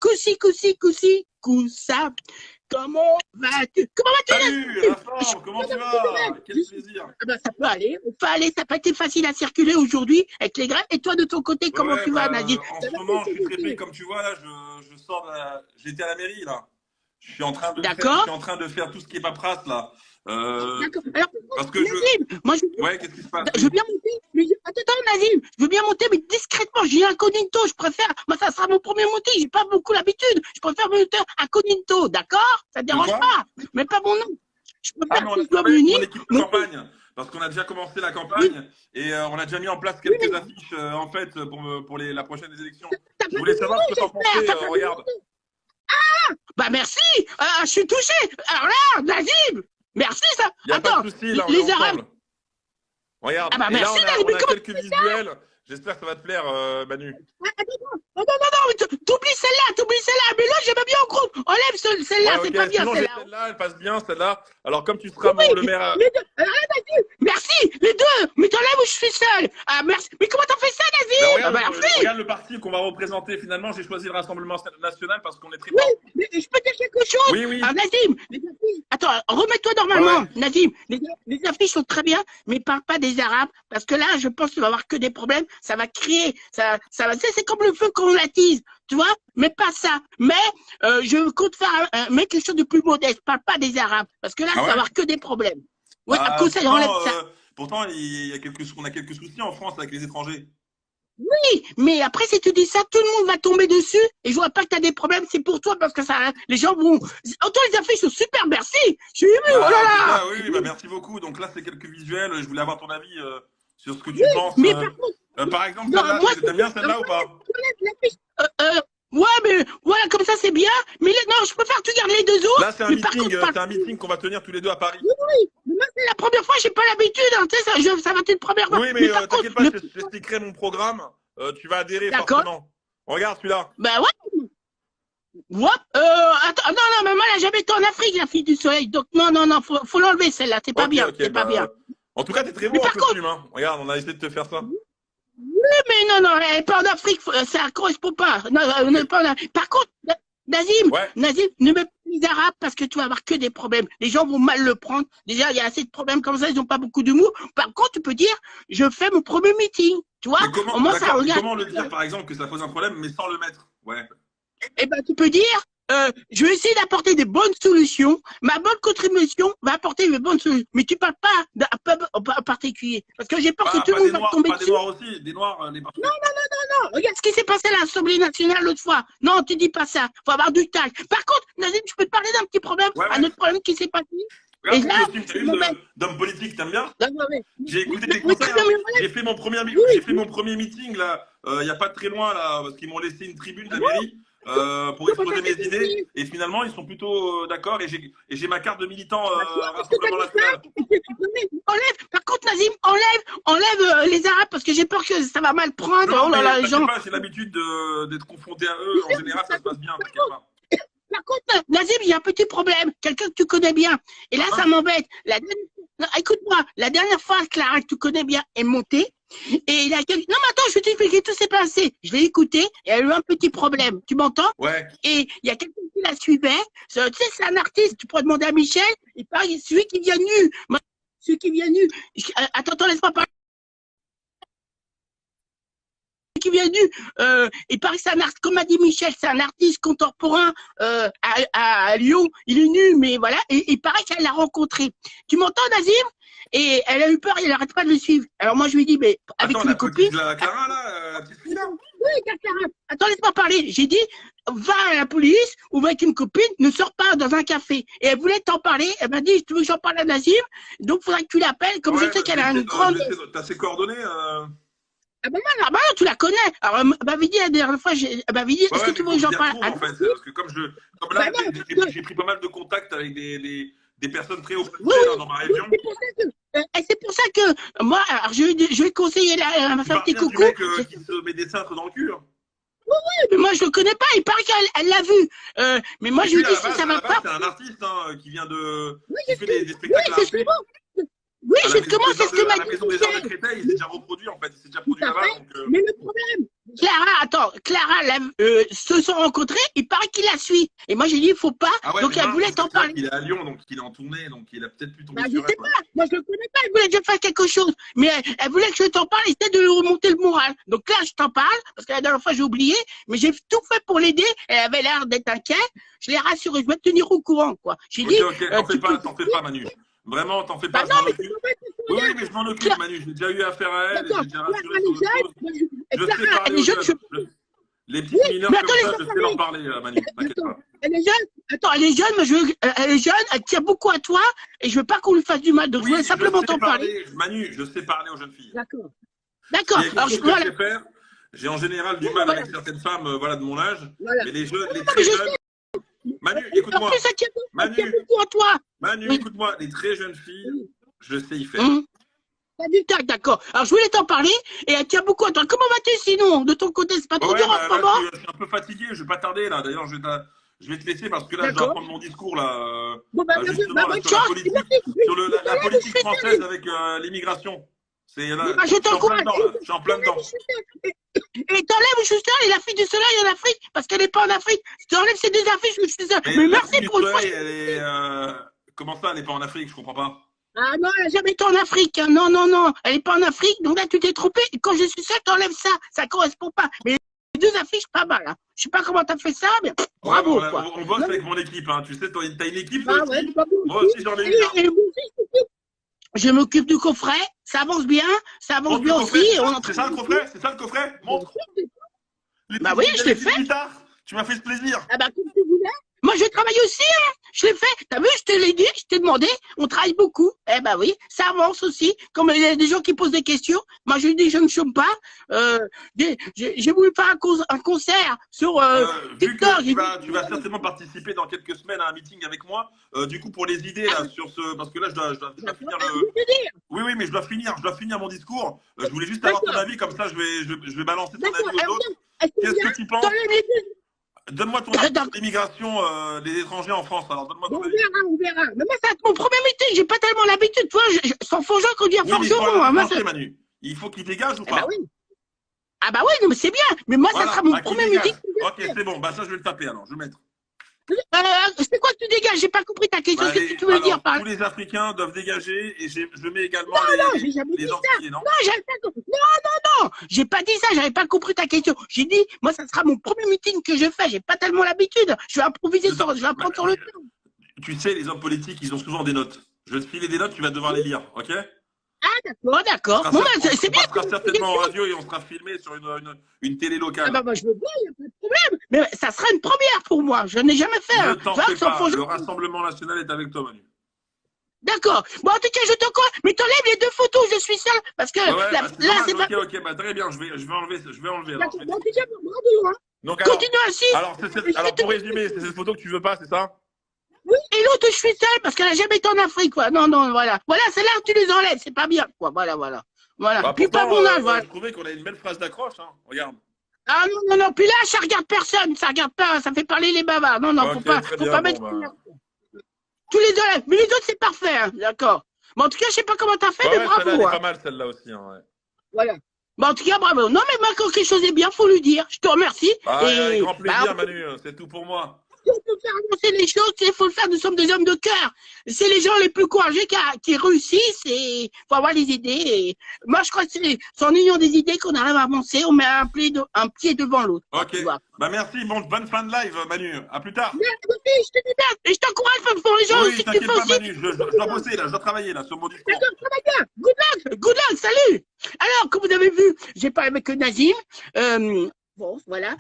Koussa. Comment vas-tu? Salut, la forme, comment tu vas? Quel plaisir. Ah ben, ça peut aller, ça n'a pas été facile à circuler aujourd'hui avec les grèves. Et toi, de ton côté, comment Ouais, tu vas, Nadir? en ce moment, je suis très pris, comme tu vois, là, je sors j'étais à la mairie, là. Je D'accord? suis en train de faire tout ce qui est paperasse, là. D'accord. Alors, Parce que Nazim, moi, Ouais, qu'est-ce qui se passe? je veux Oui. bien monter, attends, Nazim, je veux bien monter, mais discrètement, j'ai incognito, je préfère, moi, ça sera mon premier monté, j'ai pas beaucoup l'habitude, je préfère monter incognito, d'accord? Ça te De dérange quoi? pas, mais pas mon nom. Je Ah, préfère mais on que a je dois travaillé avec m'unir, mon équipe de monter, campagne. Parce qu'on a déjà commencé la oui, campagne et on a déjà mis en place oui, quelques mais affiches, en fait, pour la prochaine élection. t'as Je pas vu voulais mon savoir ce nom, que t'en j'espère, pensais, t'as pas vu mon regarde. nom. Bah, merci, je suis touché. Alors là, Nazim, merci, ça. Il n'y a pas Attends, de souci, là, on est les Arabes, ensemble. Regarde. ah bah Et là, merci, Nazim, on mais a comment quelques visuels. J'espère que ça va te plaire, Manu. attends, non, non, non, non, mais t'oublies celle-là, mais là, j'aime bien en groupe. Enlève celle-là, Ouais, c'est ok. pas bien, Sinon, j'ai celle-là. celle-là, elle passe bien, celle-là. Alors, comme tu seras le Oui, maire. les deux. Vas-y, merci, les deux. Mais t'enlèves où je suis seul. Ah, merci. Mais comment t'as fait ça, Ben, Nazim? Ah, bah, merci. regarde le parti qu'on va représenter. Finalement, j'ai choisi le Rassemblement national parce qu'on est très Oui, fort. mais je peux te dire quelque chose. Oui, oui. Ah, Nazim, les affiches. Attends, remets-toi Ouais, normalement, ouais. Nazim. Les affiches sont très bien, mais parle pas des Arabes. Parce que là, je pense qu'il va y avoir que des problèmes. Ça va créer, ça va, c'est comme le feu qu'on l'attise. Tu vois? Mais pas ça. Mais, je compte faire mais quelque chose de plus modeste. Parle pas des Arabes. Parce que là, Ah ça va ouais? avoir que des problèmes. Ouais, à Bah, cause ça, j'enlève ça. pourtant, on a quelques soucis en France avec les étrangers. Oui, mais après, si tu dis ça, tout le monde va tomber dessus. Et je vois pas que tu as des problèmes, c'est pour toi, parce que ça, les gens vont. Autant les affiches sont super, merci. Je suis ému, oh Bah, en tout là là. cas, oui, oui, bah, merci beaucoup. Donc là, c'est quelques visuels. Je voulais avoir ton avis sur ce que tu penses. Mais par contre, Par exemple, non, celle-là, moi, t'aimes bien celle-là ou pas? l'affiche. Ouais, mais voilà, comme ça, c'est bien. Mais non, je préfère que tu gardes les deux Là, autres. Mais par contre, parle. c'est un meeting qu'on va tenir tous les deux à Paris. Oui, oui. Mais moi, c'est la première fois, j'ai pas l'habitude. Hein, tu sais, ça va être une première fois. Oui, mais Mais par contre, t'inquiète pas, je t'expliquerai mon programme. Tu vas adhérer d'accord. forcément. Regarde celui-là. Ben ouais. Ouais, attends, non, non, mais moi, elle a jamais été en Afrique, la fille du soleil. Donc, non, non, non, faut l'enlever, celle-là. C'est pas Ok, bien, ok, c'est pas bien. bah. En tout cas, t'es très Mais beau en par contre, costume, hein. Regarde, on a essayé de te faire ça. oui, mais non, non, elle n'est pas en Afrique, ça correspond pas. Non, on Ok. n'est pas en Afrique. Par contre, Nazim, Ouais. Nazim, ne mets pas les Arabes parce que tu vas avoir que des problèmes. Les gens vont mal le prendre. Déjà, il y a assez de problèmes comme ça, ils n'ont pas beaucoup d'humour. Par contre, tu peux dire, je fais mon premier meeting. Tu vois, Mais au moins ça d'accord, mais regarde. comment le dire, par exemple, que ça pose un problème, mais sans le mettre? Ouais. Eh ben, tu peux dire, je vais essayer d'apporter des bonnes solutions. Ma bonne contribution va apporter des bonnes solutions. Mais tu parles pas d'un peuple en particulier. Parce que j'ai peur que tout le monde va tomber Pas des dessus. noirs aussi, des noirs, les Non, parfaits. non, regarde ce qui s'est passé à l'Assemblée nationale l'autre fois. Non, tu dis pas ça. Faut avoir du tact. Par contre, Nazim, je peux te parler d'un petit problème, Ouais, un ouais. autre problème qui s'est passé. Et Regarde ton là, costume, t'as ça vu m'embête. d'homme politique, t'aimes bien? Non, non, J'ai écouté tes mais conseils, très hein. bien, mais J'ai oui, fait mon premier meeting là, il n'y a pas très loin là, parce qu'ils m'ont laissé une tribune de ah la bon, mairie pour comment ça exposer mes s'est idées. passé? Et finalement, ils sont plutôt d'accord. Et j'ai ma carte de militant Bah, tu vois, parce que t'as Rassemblement dit ça, National. enlève. Par contre, Nazim, enlève les Arabes parce que j'ai peur que ça va mal prendre. Non, Oh là mais là, les t'inquiète gens. pas, j'ai l'habitude d'être confronté à eux. En général, ça se passe bien, t'inquiète pas. Par contre, Nazim, il y a un petit problème. Quelqu'un que tu connais bien. Et là, Ah ça mince. m'embête. Non, écoute-moi, la dernière fois, Clara, que tu connais bien, est montée. Et il a non, mais attends, je vais t'expliquer tout s'est passé. Je l'ai écouté et elle a eu un petit problème. Tu m'entends? Ouais. Et il y a quelqu'un qui la suivait. Tu sais, c'est un artiste. Tu pourrais demander à Michel. Il parle, celui qui vient nu. Celui qui vient nu. Attends, laisse-moi parler. Qui vient nu. Il paraît que c'est un artiste, comme a dit Michel, c'est un artiste contemporain à Lyon. Il est nu, mais voilà. Et il paraît qu'elle l'a rencontré. Tu m'entends, Nazim? Et elle a eu peur, elle n'arrête pas de le suivre. Alors moi, je lui dis, mais avec Attends, une copine. la Clara là, la petite fille là. Oui, Clara. Attends, laisse-moi parler. J'ai dit, va à la police ou va avec une copine, ne sors pas dans un café. Et elle voulait t'en parler. Elle m'a dit, tu veux que j'en parle à Nazim? Donc, il faudrait que tu l'appelles. Comme je Ouais, sais bah, qu'elle a une je grande. vais essayer t'as ses coordonnées. Ah ben non, bah non, tu la connais. Alors, elle m'avait dit la dernière fois, elle m'avait dit, Ouais, est-ce que ouais, mais tu il veux faut que que je j'en les parle retrouve à en fait. Nazim? Parce que comme Bah là, non, j'ai pris pas mal de contacts avec des personnes très haut oui, placées là, dans ma région. c'est pour ça que moi, alors, je vais conseiller là, elle m'a Tu fait un parles petit bien du coucou. mec qui se met des cintres dans le cul, hein. Mais moi, je le connais pas. Il paraît qu'elle l'a vu. Mais moi, Et je lui lui, dis, si ça à va la base, pas. c'est un artiste hein, qui vient Oui, qui fait des oui, spectacles à Arte. justement. Oui, justement, c'est ce que À m'a la dit maison des arts de Michel. Créteil, il s'est déjà reproduit en fait. Il s'est déjà Tout produit à là-bas. fait. Donc, Mais le problème, se sont rencontrés, il paraît qu'il la suit. Et moi, j'ai dit, il faut pas. Ah ouais, Donc, elle voulait t'en parler. Il est à Lyon, donc il est en tournée, donc il a peut-être pu tomber Bah, je sur sais elle. pas. Moi, je le connais pas. Elle voulait que je fasse quelque chose. Mais elle voulait que je t'en parle, essayer de lui remonter le moral. Donc là, je t'en parle, parce que la dernière fois, j'ai oublié. Mais j'ai tout fait pour l'aider. Elle avait l'air d'être inquiète. Je l'ai rassurée. Je vais te tenir au courant, quoi. J'ai dit. Ok, t'en fais pas, Manu. Vraiment, t'en fais pas, bah, je m'en non, occupe. Oui, mais je m'en occupe, Manu. J'ai déjà eu affaire à elle, j'ai déjà rassuré sur le choses. Je sais parler aux jeunes. Les petites mineurs comme ça, je sais leur parler, Manu. T'inquiète pas. Elle est jeune. Attends, elle est jeune, mais elle est jeune, elle tient beaucoup à toi, et je veux pas qu'on lui fasse du mal. Donc, je voulais simplement t'en parler. Manu, je sais parler aux jeunes filles. D'accord. D'accord. Alors, je sais faire. J'ai en général du mal avec certaines femmes de mon âge, mais les jeunes, les très jeunes. Manu, écoute-moi. Manu, écoute-moi. Les très jeunes filles, je sais y faire. T'as du tact, d'accord. Alors, je voulais t'en parler, et elle tient beaucoup à toi. Comment vas-tu sinon? De ton côté, c'est pas trop dur en ce moment? Je suis un peu fatigué, je vais pas tarder, là. D'ailleurs, je vais te laisser parce que là, je dois prendre mon discours, là. Justement, sur la politique française avec l'immigration. Je suis en plein dedans. Et t'enlèves Schuster et la fille du soleil en Afrique, parce qu'elle n'est pas en Afrique. Tu enlèves ces deux affiches, je suis seul. Mais merci pour une fois. Comment ça, elle n'est pas en Afrique? Je comprends pas. Ah non, elle n'a jamais été en Afrique. Non, non, non. Elle n'est pas en Afrique. Donc là, tu t'es trompé. Et quand je suis seul, t'enlèves ça. Ça correspond pas. Mais les deux affiches, pas mal. Hein. Je sais pas comment t'as fait ça, mais bravo. Quoi. On bosse avec mon équipe. Hein. Tu sais, t'as une équipe. Ah, ouais, moi aussi, j'en ai une. Je m'occupe du coffret. Ça avance bien. Ça avance bien aussi. C'est ça le coffret? C'est ça le coffret? Montre. Bah oui, je l'ai fait. Tu m'as fait ce plaisir. Ah bah, comme tu voulais. Moi, je travaille aussi, hein. Je l'ai fait. T'as vu, je te l'ai dit, je t'ai demandé. On travaille beaucoup. Eh ben oui, ça avance aussi. Comme il y a des gens qui posent des questions. Moi, je dis, je ne chôme pas. J'ai voulu faire un concert sur TikTok. Tu vas certainement participer dans quelques semaines à un meeting avec moi. Du coup, pour les idées, là, sur ce, parce que là, je dois finir le. Oui, mais je dois finir mon discours. Je voulais juste avoir ton avis, comme ça, je vais balancer ton avis aux autres. Qu'est-ce que tu penses? Donne-moi ton avis sur l'immigration des étrangers en France. Alors, donne-moi ton avis. On verra. Mais moi, ça va être mon premier meeting. J'ai pas tellement l'habitude. Toi, sans forgeant qu'on dit forgeron. Manu. Il faut qu'il dégage ou pas? Bah oui. Ah bah oui, non, mais c'est bien. Mais moi, ça sera mon premier meeting. Ok, c'est bon. Bah ça, je vais le taper alors. Je vais mettre. C'est quoi que tu dégages? J'ai pas compris ta question. Qu'est-ce que tu veux dire par tous les Africains doivent dégager et je mets également les Antillais, non? Non, j'ai pas dit ça, j'avais pas compris ta question. J'ai dit, moi, ça sera mon premier meeting que je fais, j'ai pas tellement l'habitude. Je vais improviser je vais apprendre sur le temps. Tu sais, les hommes politiques, ils ont souvent des notes. Je vais te filer des notes, tu vas devoir les lire, ok? Ah, d'accord. Bon, c'est bien. On sera certainement en radio et on sera filmé sur une télé locale. Ah bah, je veux bien, il n'y a pas de problème. Mais ça sera une première pour moi, je n'ai jamais fait. Ne t'en fais pas, le Rassemblement National est avec toi, Manu. D'accord. Bon, en tout cas, je te crois. Mais t'enlèves les deux photos, je suis seul. Parce que là, c'est pas. Ok, bah très bien, je vais enlever. D'accord. Bon, déjà, bravo, hein. Donc, continue ainsi. Alors, pour résumer, c'est cette photo que tu veux pas, c'est ça? Oui, et l'autre, je suis seule parce qu'elle n'a jamais été en Afrique, quoi. Non, voilà. Voilà, c'est là où tu les enlèves, c'est pas bien, quoi. Voilà. Bah, puis pourtant, pas mon âge, voilà. Je trouvais qu'on a une belle phrase d'accroche, hein. Regarde. Ah non. Puis là, ça regarde personne, ça regarde pas, ça fait parler les bavards. Non, faut pas mettre. Tous les enlèves. Mais les autres, c'est parfait, hein. D'accord. Mais en tout cas, je sais pas comment t'as fait, mais bravo. Celle-là, elle est pas mal, celle-là aussi, hein, ouais. Voilà. Bon, en tout cas, bravo. Non, mais moi, quand quelque chose est bien, faut lui dire. Je te remercie. Avec grand plaisir, Manu, c'est tout pour moi. Si on peut faire avancer les choses, il faut le faire, nous sommes des hommes de cœur. C'est les gens les plus courageux qui réussissent et il faut avoir les idées. Et moi, je crois que c'est en union des idées qu'on arrive à avancer, on met un pied devant l'autre. Ok, bah merci, bonne fin de live, Manu. À plus tard. Merci, je te dis bien. Et je t'encourage pour les gens aussi que tu fais aussi. Manu, je dois bosser là, je dois travailler là sur mon discours. D'accord, travaille bien. Good luck, salut. Alors, comme vous avez vu, j'ai parlé avec Nazim. Bon, voilà.